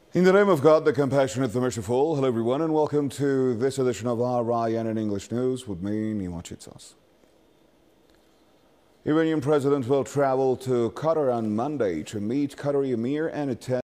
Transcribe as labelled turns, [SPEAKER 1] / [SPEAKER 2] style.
[SPEAKER 1] In the name of God, the compassionate, the merciful, hello everyone and welcome to this edition of IRINN in English News with me, Nima Chitsas. Iranian president will travel to Qatar on Monday to meet Qatari Emir and attend